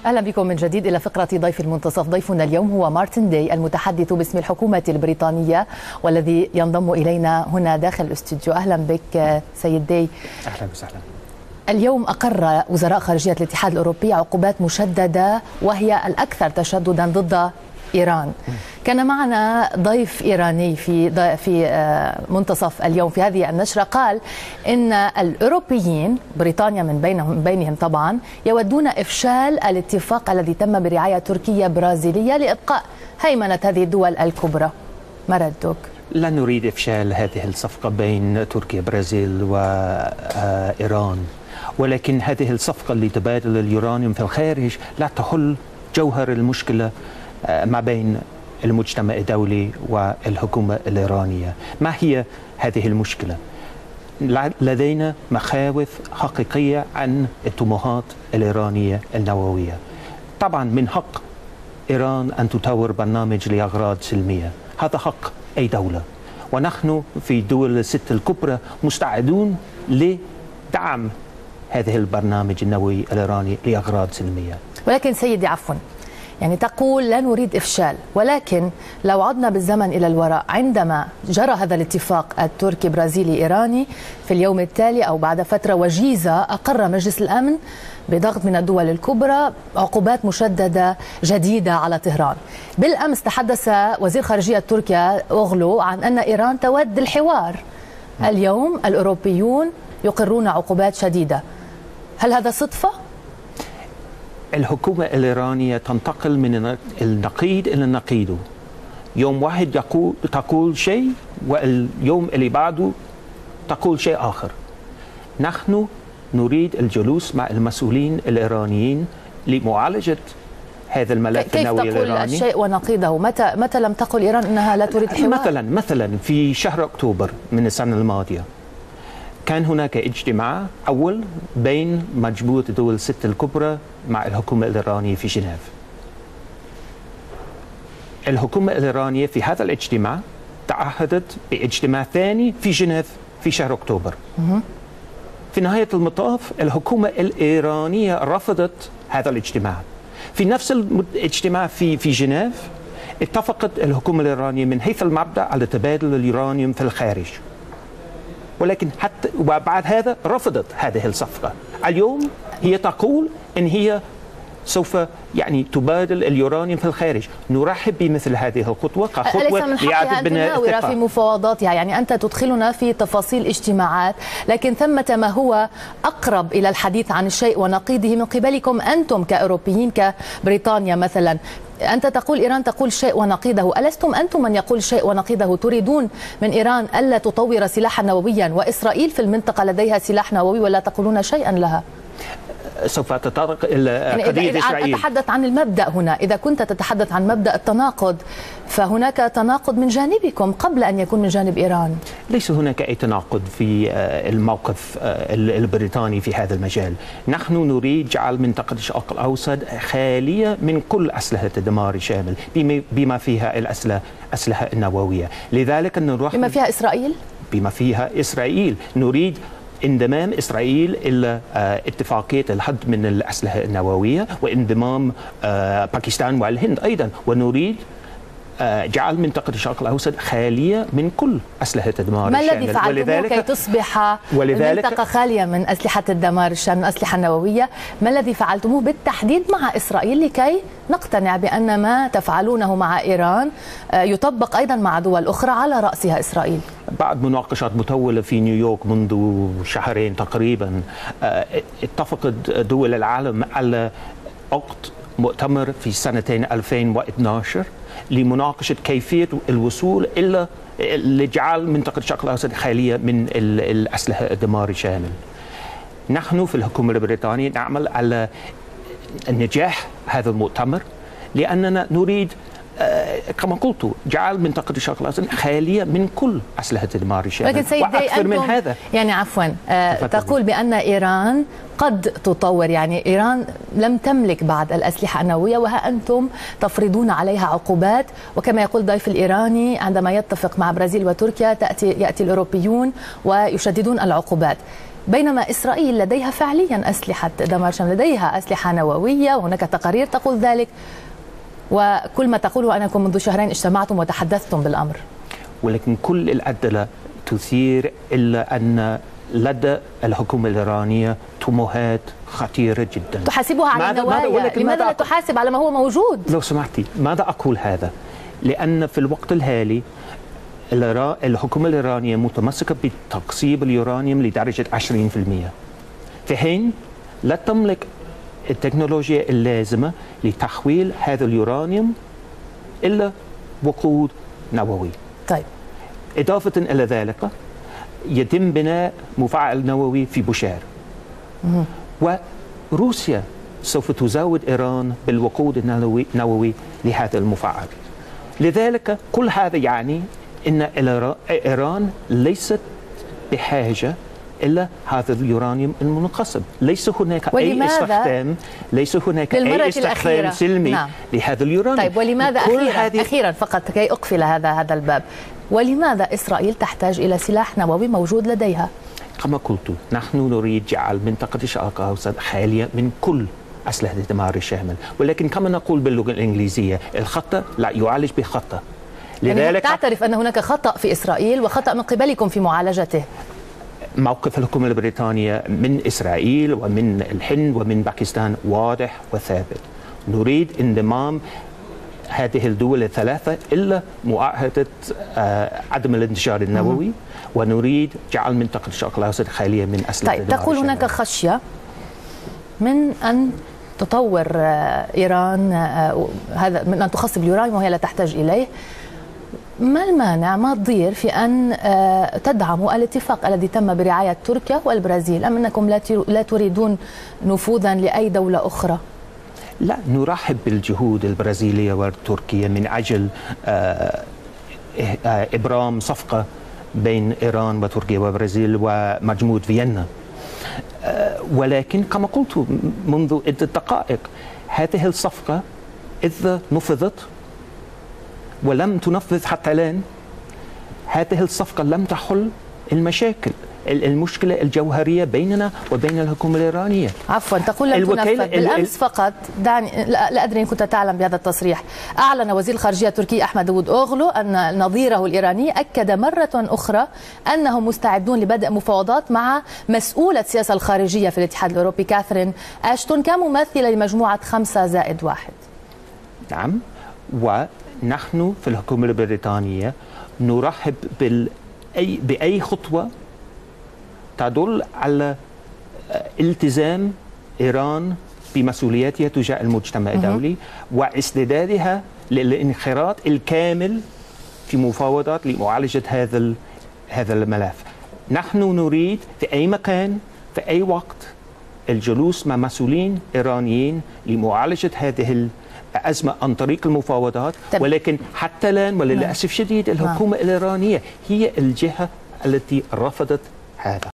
أهلا بكم من جديد إلى فقرة ضيف المنتصف. ضيفنا اليوم هو مارتن داي، المتحدث باسم الحكومة البريطانية والذي ينضم إلينا هنا داخل الاستوديو. أهلا بك سيد داي. أهلا وسهلا. اليوم أقر وزراء خارجية الاتحاد الأوروبي عقوبات مشددة وهي الأكثر تشددا ضد إيران. كان معنا ضيف إيراني في منتصف اليوم في هذه النشرة، قال إن الأوروبيين بريطانيا من بينهم طبعا يودون إفشال الاتفاق الذي تم برعاية تركيا برازيلية لإبقاء هيمنة هذه الدول الكبرى. ما ردك؟ لا نريد إفشال هذه الصفقة بين تركيا برازيل وإيران، ولكن هذه الصفقة لتبادل اليورانيوم في الخارج لا تحل جوهر المشكلة ما بين المجتمع الدولي والحكومة الإيرانية. ما هي هذه المشكلة؟ لدينا مخاوف حقيقية عن الطموحات الإيرانية النووية. طبعا من حق إيران أن تطور برنامج لأغراض سلمية، هذا حق أي دولة، ونحن في الدول الست الكبرى مستعدون لدعم هذه البرنامج النووي الإيراني لأغراض سلمية. ولكن سيدي عفوا، يعني تقول لا نريد إفشال، ولكن لو عدنا بالزمن إلى الوراء عندما جرى هذا الاتفاق التركي برازيلي إيراني، في اليوم التالي أو بعد فترة وجيزة أقر مجلس الأمن بضغط من الدول الكبرى عقوبات مشددة جديدة على طهران. بالأمس تحدث وزير خارجية تركيا أوغلو عن أن إيران تود الحوار. اليوم الأوروبيون يقرون عقوبات شديدة. هل هذا صدفة؟ الحكومة الإيرانية تنتقل من النقيض إلى النقيض. يوم واحد تقول شيء واليوم اللي بعده تقول شيء آخر. نحن نريد الجلوس مع المسؤولين الإيرانيين لمعالجة هذا الملف النووي الإيراني. كيف تقول الشيء ونقيضه؟ متى لم تقل إيران أنها لا تريد الحوار؟ مثلا في شهر أكتوبر من السنة الماضية كان هناك اجتماع أول بين مجموعة الدول الست الكبرى مع الحكومة الإيرانية في جنيف. الحكومة الإيرانية في هذا الاجتماع تعهدت باجتماع ثاني في جنيف في شهر أكتوبر. في نهاية المطاف الحكومة الإيرانية رفضت هذا الاجتماع. في نفس الاجتماع في جنيف اتفقت الحكومة الإيرانية من حيث المبدأ على تبادل اليورانيوم في الخارج، ولكن حتى وبعد هذا رفضت هذه الصفقة. اليوم هي تقول إن هي سوف تبادل اليورانيوم في الخارج. نرحب بمثل هذه الخطوة كخطوة لإعادة بناء الاتفاق. في مفاوضاتها، يعني أنت تدخلنا في تفاصيل اجتماعات، لكن ثمة ما هو أقرب إلى الحديث عن الشيء ونقيضه من قبلكم أنتم كأوروبيين كبريطانيا مثلا. أنت تقول إيران تقول شيء ونقيضه، ألستم أنتم من يقول شيء ونقيضه؟ تريدون من إيران ألا تطور سلاحا نوويا، وإسرائيل في المنطقة لديها سلاح نووي ولا تقولون شيئا لها؟ سوف تتطرق إلى قضية إسرائيل. أتحدث عن المبدأ هنا. إذا كنت تتحدث عن مبدأ التناقض فهناك تناقض من جانبكم قبل أن يكون من جانب إيران. ليس هناك أي تناقض في الموقف البريطاني في هذا المجال. نحن نريد جعل منطقة الشرق الأوسط خالية من كل أسلحة الدمار الشامل بما فيها الأسلحة النووية. لذلك نرحب بما فيها إسرائيل؟ بما فيها إسرائيل. نريد انضمام إسرائيل إلى اتفاقية الحد من الأسلحة النووية، وانضمام باكستان والهند أيضا، ونريد جعل منطقة الشرق الأوسط خالية من كل أسلحة الدمار الشامل. ما الذي فعلتموه كي تصبح المنطقة خالية من أسلحة الدمار الشامل، من الأسلحة النووية؟ ما الذي فعلتموه بالتحديد مع إسرائيل لكي نقتنع بأن ما تفعلونه مع إيران يطبق أيضا مع دول أخرى على رأسها إسرائيل؟ بعد مناقشات مطولة في نيويورك منذ شهرين تقريبا، اتفقت دول العالم على عقد مؤتمر في سنتين 2012 لمناقشة كيفية الوصول إلى لجعل منطقة الشرق الأوسط خالية من الأسلحة الدمار الشامل. نحن في الحكومة البريطانية نعمل على نجاح هذا المؤتمر، لأننا نريد كما قلت جعل منطقة الشرق الأوسط خالية من كل أسلحة الدمار الشامل. لكن سيد وأكثر من هذا يعني عفوا تقول بأن إيران قد تطور، يعني إيران لم تملك بعد الأسلحة النووية وها أنتم تفرضون عليها عقوبات، وكما يقول الضيف الإيراني عندما يتفق مع برازيل وتركيا يأتي الأوروبيون ويشددون العقوبات، بينما إسرائيل لديها فعليا أسلحة دمار شامل، لديها أسلحة نووية وهناك تقارير تقول ذلك، وكل ما تقوله أنكم منذ شهرين اجتمعتم وتحدثتم بالأمر. ولكن كل الأدلة تثير إلا أن لدى الحكومة الإيرانية طموحات خطيرة جدا. تحاسبها على النوايا، لماذا لا تحاسب على ما هو موجود؟ لو سمحتي، ماذا أقول هذا؟ لأن في الوقت الحالي الحكومة الإيرانية متمسكة بتقصيب اليورانيوم لدرجة 20%، في حين لا تملك التكنولوجيا اللازمة لتحويل هذا اليورانيوم إلى وقود نووي. طيب. إضافة إلى ذلك يتم بناء مفاعل نووي في بوشهر، وروسيا سوف تزود إيران بالوقود النووي لهذا المفاعل. لذلك كل هذا يعني أن إيران ليست بحاجة إلا هذا اليورانيوم المنقسم. ليس هناك أي استخدام سلمي لهذا اليورانيوم. طيب ولماذا أخيرا فقط كي أقفل هذا الباب، ولماذا إسرائيل تحتاج إلى سلاح نووي موجود لديها؟ كما قلت نحن نريد جعل منطقة الشرق الأوسط خالية من كل أسلحة الدمار الشامل، ولكن كما نقول باللغة الإنجليزية الخطأ لا يعالج بخطأ. لذلك يعني تعترف أن هناك خطأ في إسرائيل وخطأ من قبلكم في معالجته؟ موقف الحكومة البريطانية من إسرائيل ومن الهند ومن باكستان واضح وثابت. نريد انضمام هذه الدول الثلاثة إلى معاهدة عدم الانتشار النووي، ونريد جعل منطقة الشرق الأوسط خالية من أسلحة الدمار الشامل. تقول هناك خشية من أن تطور إيران هذا، من أن تخصب اليورانيوم وهي لا تحتاج إليه. ما المانع، ما الضير في أن تدعموا الاتفاق الذي تم برعاية تركيا والبرازيل؟ أم أنكم لا تريدون نفوذا لأي دولة أخرى؟ لا، نرحب بالجهود البرازيلية والتركية من أجل إبرام صفقة بين إيران وتركيا والبرازيل ومجموعة فيينا، ولكن كما قلت منذ عدة دقائق هذه الصفقة إذا نفذت ولم تنفذ حتى الآن، هذه الصفقة لم تحل المشكلة الجوهرية بيننا وبين الحكومة الإيرانية. عفوا، تقول لم تنفذ. بالأمس فقط دعني لا أدري إن كنت تعلم بهذا التصريح، أعلن وزير الخارجية التركي أحمد داوود أوغلو أن نظيره الإيراني أكد مرة أخرى أنهم مستعدون لبدء مفاوضات مع مسؤولة السياسة الخارجية في الاتحاد الأوروبي كاثرين أشتون كممثلة لمجموعة 5+1. نعم، ونحن في الحكومة البريطانية نرحب بأي خطوة تدل على التزام إيران بمسؤولياتها تجاه المجتمع الدولي واستعدادها للانخراط الكامل في مفاوضات لمعالجة هذا الملف. نحن نريد في أي مكان في أي وقت الجلوس مع مسؤولين إيرانيين لمعالجة هذه الأزمة عن طريق المفاوضات، ولكن حتى الآن وللأسف شديد الحكومة الإيرانية هي الجهة التي رفضت هذا.